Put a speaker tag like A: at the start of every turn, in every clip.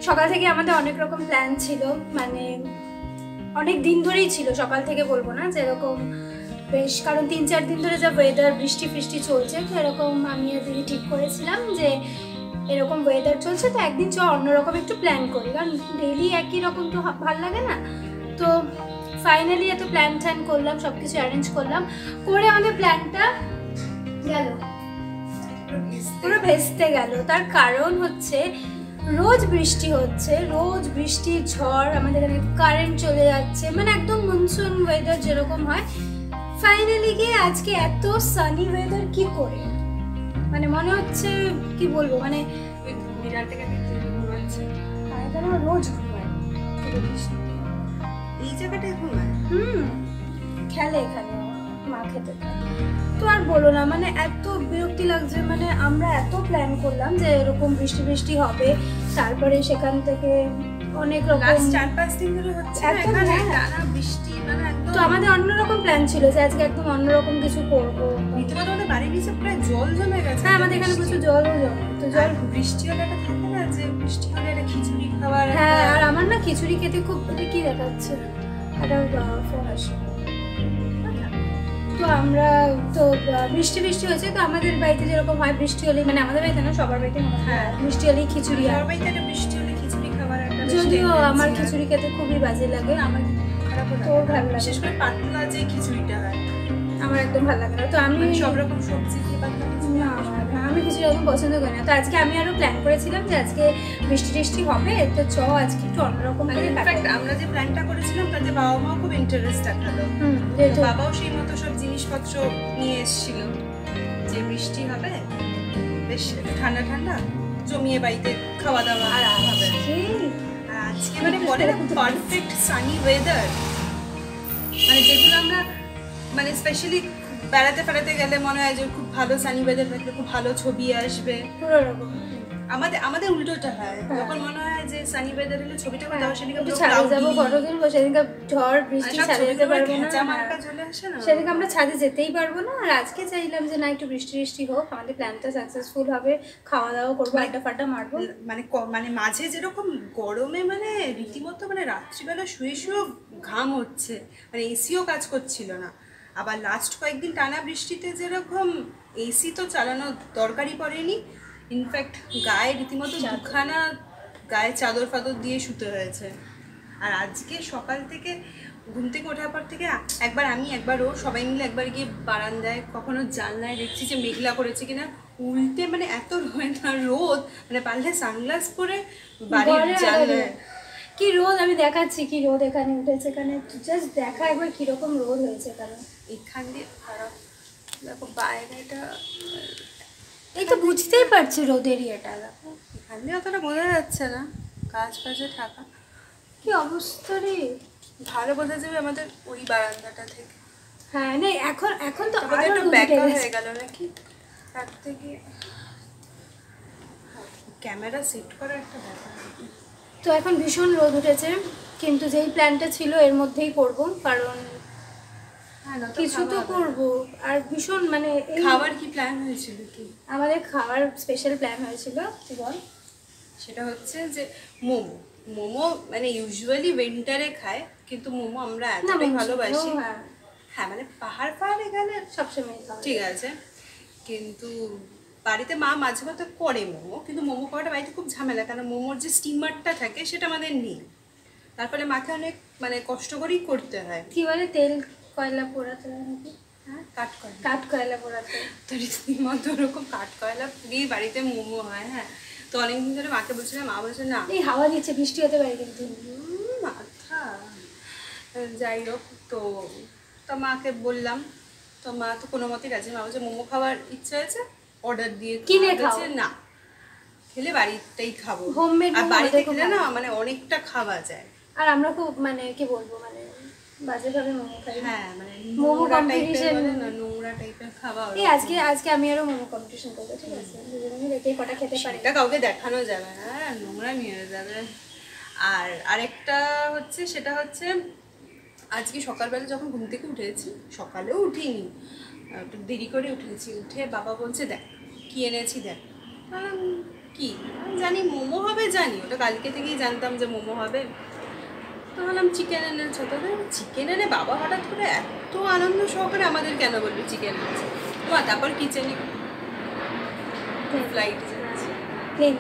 A: সকাল থেকে আমাদের অনেক রকম প্ল্যান ছিল, মানে অনেক দিন ধরেই ছিল, সকাল থেকে বলবো না, যেরকম বেশ, কারণ 3-4 দিন ধরে যা ওয়েদার বৃষ্টি ফৃষ্টি চলছে, তো এরকম আমি আর দিদি ঠিক করেছিলাম যে এরকম ওয়েদার চলছে তো একদিন অন্যরকম একটু প্ল্যান করি, কারণ ডেইলি একই রকম তো ভালো লাগে না। তো ফাইনালি এত প্ল্যান করলাম, সব কিছু অ্যারেঞ্জ করলাম, করে আমাদের প্ল্যানটা গেল পুরো ভেস্তে গেল। তার কারণ হচ্ছে রোজ বৃষ্টি হচ্ছে, রোজ বৃষ্টি ঝড়, আমাদের এখানে কারেন্ট চলে যাচ্ছে, মানে একদম মনসুন ওয়েদার যেরকম হয়। ফাইনালি গিয়ে আজকে এত সানি ওয়েদার কি করে, মানে মনে হচ্ছে কি বলবো, মানে
B: বিরাট থেকে ঘুমাচ্ছে,
A: রোজ ঘুমায়
B: এই জায়গাটায় ঘুমায়,
A: খেলে এখানে মা খেতে তো আর বলো না, মানে এত বিরক্তি লাগছে। মানে আমরা এত প্ল্যান করলাম যে এরকম বৃষ্টি বৃষ্টি হবে, তারপরে সেখান থেকে অনেক রকম
B: 4-5 দিন ধরে হচ্ছে এখানে টানা বৃষ্টি, মানে একদম।
A: তো আমাদের অন্যরকম প্ল্যান ছিল যে আজকে একদম অন্যরকম কিছু করবো।
B: রীতিমতো আমাদের বাড়ির নিচে প্রায় জল জমে গেছে।
A: হ্যাঁ, আমাদের এখানে প্রচুর জলও জমে। তো জল
B: বৃষ্টি হলে একটা থাকে না যে বৃষ্টি হলে একটা খিচুড়ি খাবার।
A: হ্যাঁ, আর আমার না খিচুড়ি খেতে খুব, কি দেখাচ্ছে একটা ফোন আসে। তো আমরা তো বৃষ্টি বৃষ্টি হয়েছে, তো আমাদের বাড়িতে যেরকম হয় বৃষ্টি হলেই, মানে আমাদের বাড়িতে না সবার বাড়িতে বৃষ্টি হলেই খিচুড়ি,
B: সবার বাড়িতে একটা বৃষ্টি হলে খিচুড়ি খাবার একটা।
A: যদিও আমার খিচুড়ি খেতে খুবই বাজে লাগে,
B: আমার খারাপ লাগে,
A: তো ভালো লাগে,
B: বিশেষ করে পাতলা যে খিচুড়িটা হয়
A: আমার একদম ভালো লাগে না। তো আমি
B: সব রকম সবজি দিয়ে পাতলা
A: আমি খিচুড়ি একদম পছন্দ করি না। তো আজকে আমি আরো প্ল্যান করেছিলাম যে আজকে বৃষ্টি টিষ্টি হবে, তো আজকে একটু অন্যরকম করে
B: ইনফ্যাক্ট আমরা যে প্ল্যানটা করেছিলাম তাতে বাবা মাও খুব ইন্টারেস্ট দেখালো। বাবাও সেই মতো সব জিনিসপত্র নিয়ে এসেছিল, যে বৃষ্টি হবে, বেশ ঠান্ডা ঠান্ডা জমিয়ে বাড়িতে খাওয়া দাওয়া আর হবে। আর আজকে মানে বলে না পারফেক্ট সানি ওয়েদার, মানে যেগুলো আমরা মানে স্পেশালি বেড়াতে ফেরাতে গেলে মনে হয় যে খুব ভালো সানি ওয়েদার থাকলে খুব ভালো ছবি আসবে। আমাদের উল্টোটা হয়, যখন মনে হয় যে সানি ওয়েদার হলে ছবিটা করে দাও, সেদিকে
A: আমরা ছাদে যাবো ফটো তুলবো, সেদিকে ঝড় বৃষ্টি ছাদে যেতে পারবো না,
B: চলে আসে না,
A: সেদিকে আমরা ছাদে যেতেই পারবো না। আর আজকে চাইলাম যে না একটু বৃষ্টি বৃষ্টি হোক, আমাদের প্ল্যানটা সাকসেসফুল হবে, খাওয়া দাওয়া করবো, আড্ডা ফাড্ডা মারবো।
B: মানে মাঝে যেরকম গরমে মানে রীতিমতো মানে রাত্রিবেলা শুয়ে শুয়েও ঘাম হচ্ছে, মানে এসিও কাজ করছিল না। আবার লাস্ট কয়েকদিন টানা বৃষ্টিতে যেরকম এসি তো চালানো দরকারই পড়েনি, ইনফ্যাক্ট গায়ে রীতিমতো দুখানা গায়ে চাদর ফাদর দিয়ে শুতে হয়েছে। আর আজকে সকাল থেকে ঘুম থেকে ওঠার পর থেকে একবার আমি একবার ও সবাই মিলে একবার গিয়ে বারান্দায় কখনো জানলায় দেখছি যে মেঘলা করেছে কিনা, উল্টে মানে এত রোদ, মানে পারলে সানগ্লাস পরে বাড়ির জানলায়
A: কি রোদ, আমি দেখাচ্ছি কি রোদ এখানে উঠেছে, এখানে জাস্ট দেখা একবার কিরকম রোদ হয়েছে। কারণ
B: এখান দিয়ে খারাপ দেখো বাইরেটা,
A: এই তো বুঝতেই পারছি রোদের ইয়েটা, দেখো
B: এখান দিয়ে অতটা বোঝা যাচ্ছে না, কাজ ফাজে থাকা
A: কি অবস্থা রে।
B: ভালো বোঝা যাবে আমাদের ওই বারান্দাটা থেকে।
A: হ্যাঁ, না এখন তো
B: আরো একটু ব্যাকা হয়ে গেল নাকি, তার থেকে ক্যামেরা সেট করা একটা ব্যাপার।
A: তো এখন ভীষণ রোদ উঠেছে, কিন্তু যেই প্ল্যানটা ছিল এর মধ্যেই করব, কারণ কিছু তো করবো। আর ভীষণ মানে
B: খাবার কি প্ল্যান হয়েছিল, কি
A: আমাদের খাবার স্পেশাল প্ল্যান হয়েছিল, কি বল,
B: সেটা হচ্ছে যে মোমো মানে ইউজুয়ালি উইন্টারে খায়, কিন্তু মোমো আমরা এতটাই ভালোবাসি। হ্যাঁ, মানে পাহাড়ে গেলে
A: সবসময়
B: ঠিক আছে, কিন্তু বাড়িতে মা মাঝে মধ্যে করে মোমো, কিন্তু মোমো করাটা বাড়িতে খুব ঝামেলা, কারণ মোমোর যে স্টিমারটা থাকে সেটা আমাদের নেই, তারপরে মাকে অনেক মানে কষ্ট করেই করতে হয়।
A: কি বলে তেল কয়লা পোড়াতে হয় নাকি?
B: হ্যাঁ, কাঠ
A: কয়লা পোড়াতে,
B: তো রীতিমতো ওরকম কাঠ কয়লা পুড়িয়ে বাড়িতে মোমো হয়। হ্যাঁ, তো অনেকদিন ধরে মাকে বলছিলাম, মা বলছে না,
A: এই হাওয়া দিচ্ছে, বৃষ্টি হতে পারে কিন্তু।
B: মাথা যাই হোক, তো মাকে বললাম, তো মা তো কোনো মতেই রাজি। মা বলছে মোমো খাওয়ার ইচ্ছা হয়েছে, অর্ডার দিয়ে
A: কিনে খাও,
B: না খেলে বাড়িতেই খাবো,
A: হোমমেড।
B: আর বাড়িতে খেলে না মানে অনেকটা খাওয়া যায়।
A: আর আমরা খুব মানে কি বলবো, মানে বাজে ভাবে মোমো খাই।
B: হ্যাঁ, মানে
A: মোমো কম্পিটিশন,
B: নোংরা টাইপের খাওয়া।
A: এই আজকে আমি আরো মোমো কম্পিটিশন করবো, ঠিক আছে? দুজনে দেখে কটা খেতে পারি,
B: এটা কাউকে দেখানো যাবে না, নোংরা নিয়ে যাবে। আর আরেকটা হচ্ছে, সেটা হচ্ছে আজকে সকালবেলা যখন ঘুম থেকে উঠেছি, সকালেও উঠিনি, একটু দেরি করে উঠেছি, উঠে বাবা বলছে দেখ কি এনেছি দেখ, কি জানি মোমো হবে, জানি ওটা কালকে থেকেই জানতাম যে মোমো হবে। তো বললাম চিকেন এনেছো, তো চিকেন এনে বাবা হঠাৎ করে এত আনন্দ সহকারে আমাদের কেন বলবি চিকেন এনেছে। তারপর কিচেনে ফ্লাইট যাচ্ছে,
A: প্লেন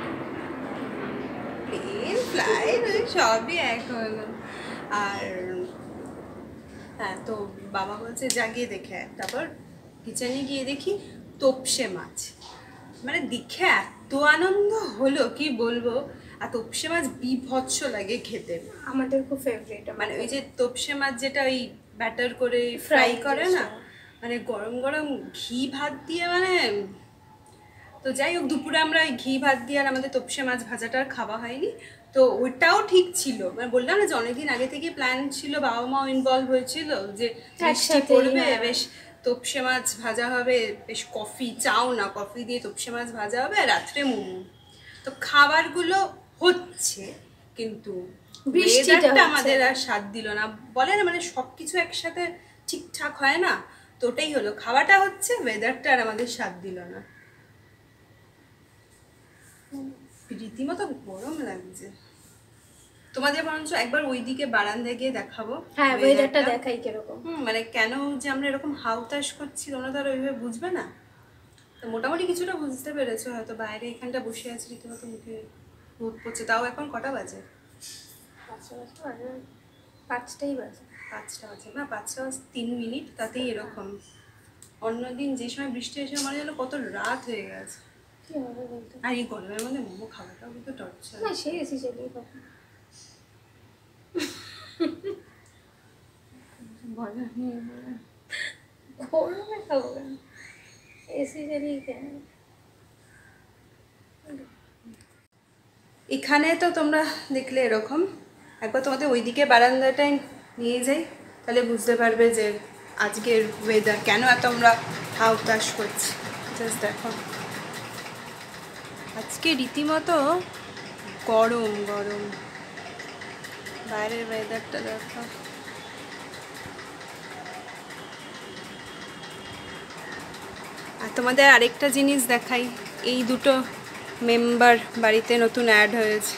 B: প্লেন ফ্লাইট সবই এক হলো। আর হ্যাঁ, তো বাবা বলছে জাগিয়ে দেখে আয়। তারপর কিচেনে গিয়ে দেখি তোপসে মাছ, মানে দেখে এত আনন্দ হলো কি বলবো। আর তোপসে মাছ বিভৎস লাগে খেতে,
A: আমাদের খুব ফেভারিট।
B: মানে ওই যে তোপসে মাছ যেটা ওই ব্যাটার করে ফ্রাই করে না, মানে গরম গরম ঘি ভাত দিয়ে, মানে তো যাই হোক দুপুরে আমরা ওই ঘি ভাত দিয়ে আর আমাদের তোপসে মাছ ভাজাটা আর খাওয়া হয়নি। তো ওইটাও ঠিক ছিল, মানে বললাম না যে অনেকদিন আগে থেকে প্ল্যান ছিল, বাবা মাও ইনভলভ হয়েছিল যে বৃষ্টি পড়বে, বেশ তোপসে মাছ ভাজা হবে, বেশ কফি চাও না কফি দিয়ে তোপসে মাছ ভাজা হবে, আর রাত্রে মোমো। তো খাবারগুলো হচ্ছে, কিন্তু ওয়েদারটা আমাদের আর স্বাদ দিল না। বলে না মানে সবকিছু একসাথে ঠিকঠাক হয় না, তো ওটাই হলো, খাওয়াটা হচ্ছে, ওয়েদারটা আর আমাদের স্বাদ দিল না। রীতিমতো গরম লাগছে। তোমাদের বরঞ্চ একবার ওইদিকে বারান্দায় গিয়ে দেখাবো,
A: হ্যাঁ ওয়েদারটা দেখাই কিরকম।
B: মানে কেন যে আমরা এরকম হাউতাস করছি তোমরা তো আর ওইভাবে বুঝবে না। তো মোটামুটি কিছুটা বুঝতে পেরেছো হয়তো। বাইরে এখানটা বসে আছি, রীতিমতো মুখে রোদ পড়ছে। তাও এখন কটা বাজে?
A: 5টাই বাজে।
B: 5টা বাজে না, 5টা বাজে 3 মিনিট, তাতেই এরকম। অন্যদিন যে সময় বৃষ্টি এসে মনে যেন কত রাত হয়ে গেছে। আর এই গরমের মধ্যে মোমো খাওয়াটাও কিন্তু টর্চার।
A: না সেই এসি চালিয়ে খাবো, গরমে খাবো কেন, এসি চালিয়ে কেন।
B: এখানে তো তোমরা দেখলে এরকম, একবার তোমাদের ওইদিকে বারান্দাটায় নিয়ে যাই, তাহলে বুঝতে পারবে যে আজকের ওয়েদার কেন এত আমরা হাউতাস করছি। জাস্ট দেখো, আজকে রীতিমতো গরম গরম, বাইরের ওয়েদারটা দেখো। আর তোমাদের আরেকটা জিনিস দেখাই, এই দুটো মেম্বার বাড়িতে নতুন অ্যাড হয়েছে।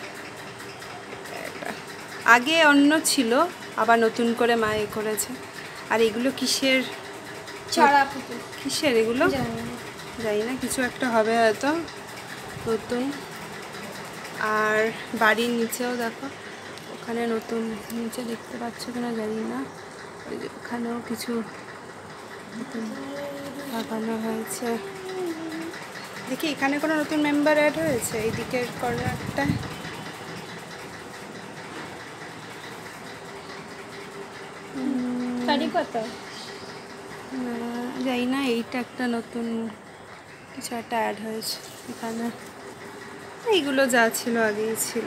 B: আগে অন্য ছিল, আবার নতুন করে মা এ করেছে। আর এগুলো কিসের
A: চারা
B: কিসের এগুলো জানি না, কিছু একটা হবে হয়তো নতুন। আর বাড়ির নিচেও দেখো, ওখানে নতুন, নিচে দেখতে পাচ্ছ কিনা জানি না, ওই যে ওখানেও কিছু নতুন লাগানো হয়েছে। দেখি এখানে কোনো নতুন মেম্বার অ্যাড হয়েছে এই দিকের কর্নারটা।
A: কারি পাতা
B: যাই না, এইটা একটা নতুন কিছু একটা অ্যাড হয়েছে এখানে। এইগুলো যা ছিল আগেই ছিল।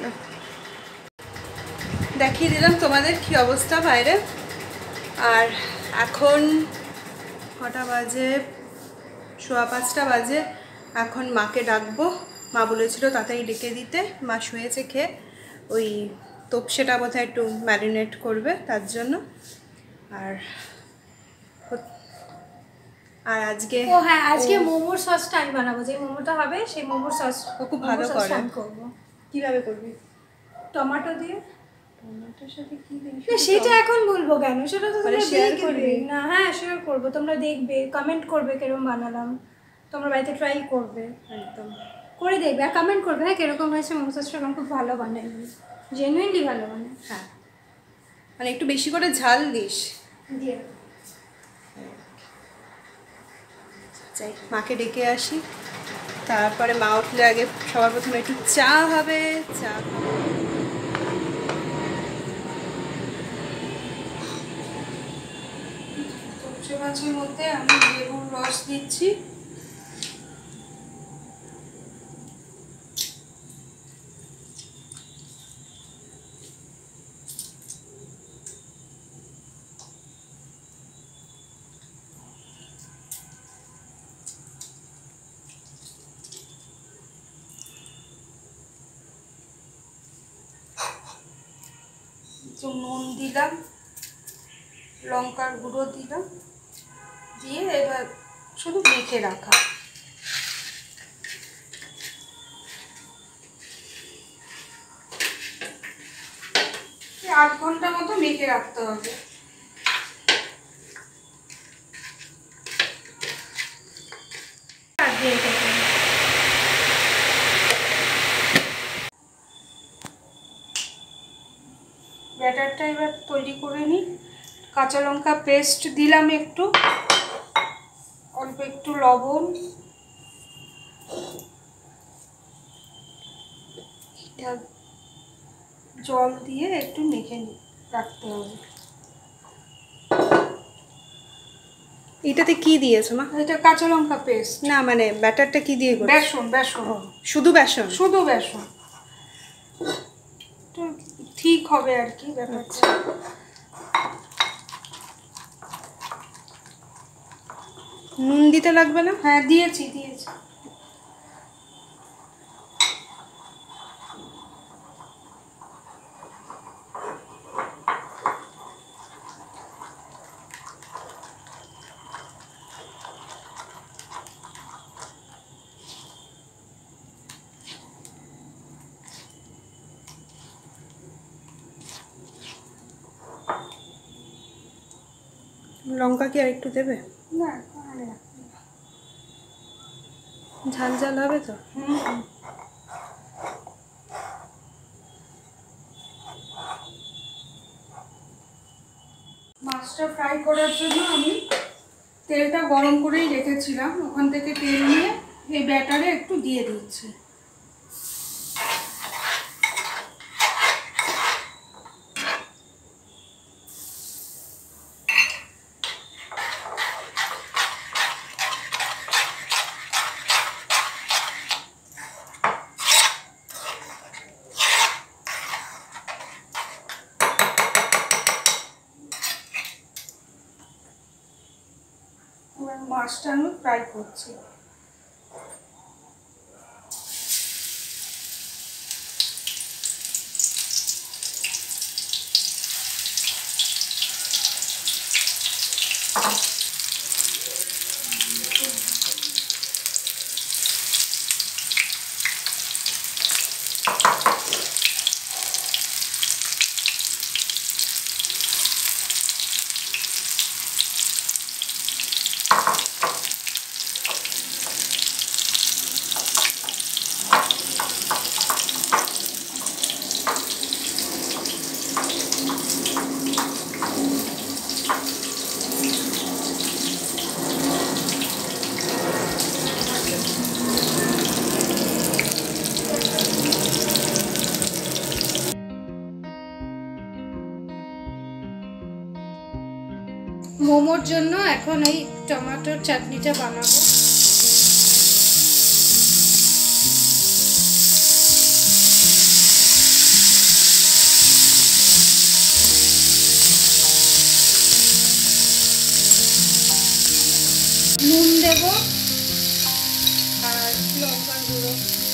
B: দেখিয়ে দিলাম তোমাদের কি অবস্থা বাইরে। আর এখন কটা বাজে? 5:15 বাজে। এখন মাকে ডাকবো, মা বলেছিল তাড়াতাড়ি ডেকে দিতে। মা শুয়েছে খেয়ে, ওই তোপসেটা বোধহয় একটু ম্যারিনেট করবে তার জন্য। আর আর আজকে
A: হ্যাঁ আজকে মোমোর সসটা আমি বানাবো, যে মোমোটা হবে সেই মোমোর সস
B: খুব ভালো করে।
A: আমি করবো।
B: কিভাবে করবি?
A: টমেটো দিয়ে।
B: টমেটোর সাথে কি দিবি?
A: না সেটা এখন বলবো কেন, সেটা তো তোমরা
B: শেয়ার
A: দেখবে
B: করবি
A: না। হ্যাঁ শেয়ার করবো, তোমরা দেখবে, কমেন্ট করবে কিরকম বানালাম, তোমরা বাড়িতে ট্রাই করবে,
B: একদম
A: করে দেখবে আর কমেন্ট করবে হ্যাঁ কিরকম হয়েছে মোমো সসটা। আমি খুব ভালো বানাই, জেনুইনলি ভালো বানাই।
B: হ্যাঁ, মানে একটু বেশি করে ঝাল দিস।
A: দিয়ে
B: যাই মাকে ডেকে আসি, তারপরে মা উঠলে আগে সবার প্রথমে একটু চা হবে। চা সবজি মাছের মধ্যে আমি লেবুর রস দিচ্ছি। নুন দিলাম, লঙ্কার গুঁড়ো দিলাম, দিয়ে এবার শুধু মেখে রাখা।
C: আধ ঘন্টা মতো মেখে রাখতে হবে। ব্যাটারটা এবার তৈরি করে নিই। কাঁচা লঙ্কা পেস্ট দিলাম, একটু অল্প একটু লবণ, জল দিয়ে একটু মেখে রাখতে হবে।
B: এটাতে কি দিয়েছো মা?
C: এটা কাঁচা লঙ্কা পেস্ট।
B: না মানে ব্যাটারটা কি দিয়ে করছো?
C: বেসন। বেসন,
B: শুধু বেসন?
C: শুধু বেসন। তো ঠিক হবে আর কি ব্যাপারটা।
B: নুন দিতে লাগবে না?
C: হ্যাঁ দিয়েছি।
B: লঙ্কা কি আর একটু দেবে?
C: না,
B: ঝাল ঝাল হবে তো?
C: মাছটা ফ্রাই করার জন্য আমি তেলটা গরম করেই রেখেছিলাম, ওখান থেকে তেল নিয়ে এই ব্যাটারে একটু দিয়ে দিচ্ছি। মাছটা আমি ফ্রাই করছি।
A: মোমোর জন্য এখন এই টমেটোর চাটনিটা বানাবো। নুন দেব আর লঙ্কার গুঁড়ো।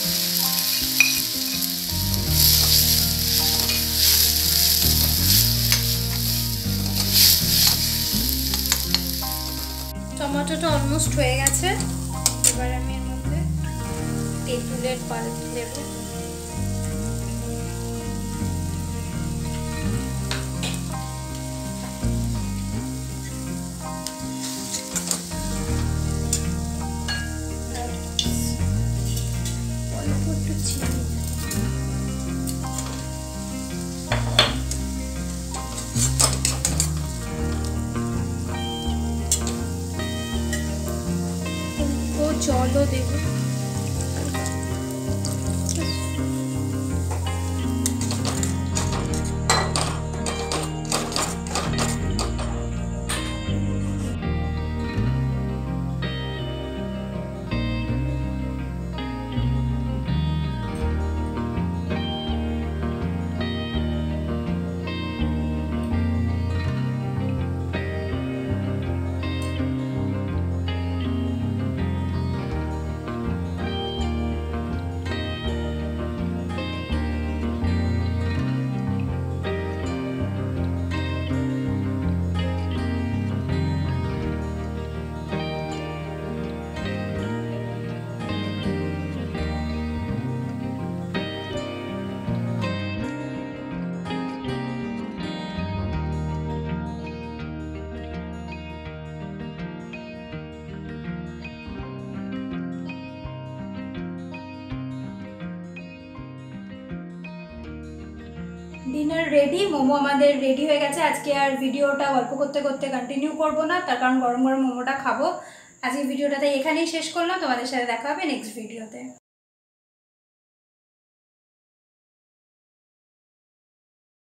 A: টমেটোটা অলমোস্ট হয়ে গেছে, এবার আমি এর মধ্যে তেঁতুলের পাল্প দেব। অল্প একটু চিনি। জলও দেব। ডিনার রেডি, মোমো আমাদের রেডি হয়ে গেছে। আজকে আর ভিডিওটা গল্প করতে করতে কন্টিনিউ করব না, তার কারণ গরম গরম মোমোটা খাবো। আজকে ভিডিওটা তাই এখানেই শেষ করলাম, তোমাদের সাথে দেখা হবে নেক্সট ভিডিওতে।